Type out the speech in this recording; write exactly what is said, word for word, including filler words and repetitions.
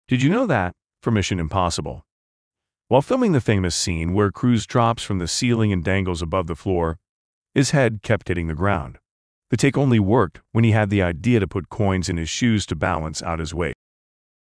Did you know that, for Mission Impossible, while filming the famous scene where Cruise drops from the ceiling and dangles above the floor, his head kept hitting the ground. The take only worked when he had the idea to put coins in his shoes to balance out his weight.